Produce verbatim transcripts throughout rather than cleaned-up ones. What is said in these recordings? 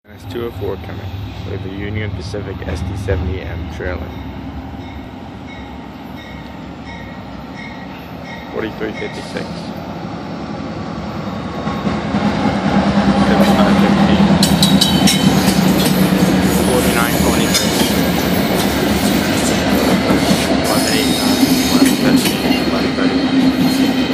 S two oh four coming with a Union Pacific S D seventy M trailing. forty-three fifty-six. seventy-five fifteen. forty-nine twenty-three. eleven eighty-nine. eleven fifteen. eleven thirty-one.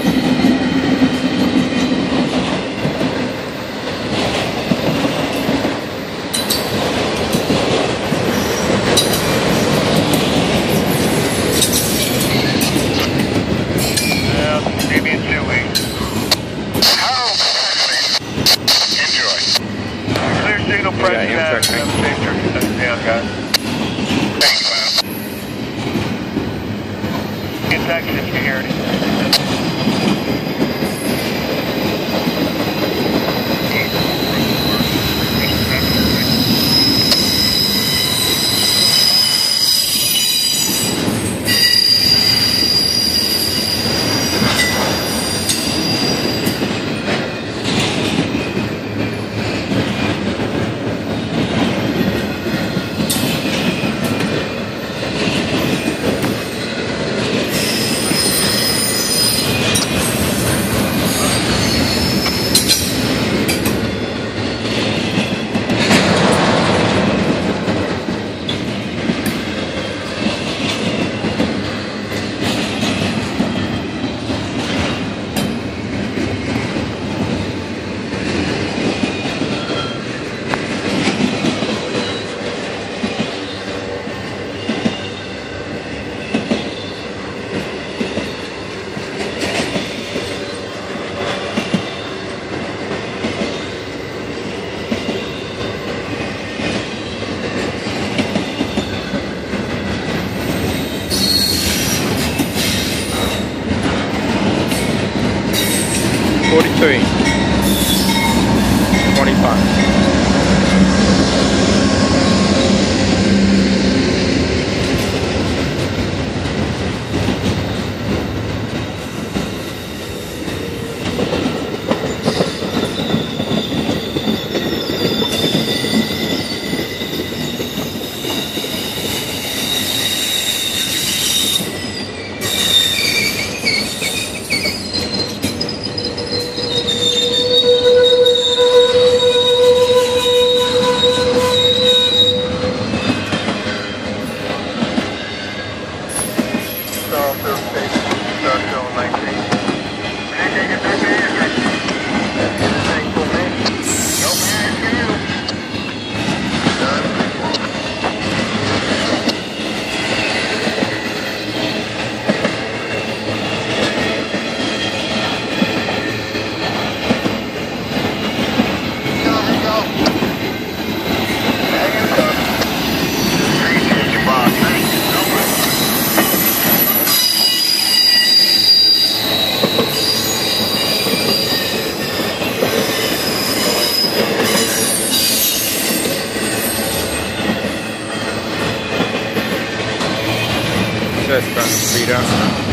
Signal press yeah, pass, down, guys. Thank you, man. Contact security. forty-three. twenty-five. Just trying to speed up.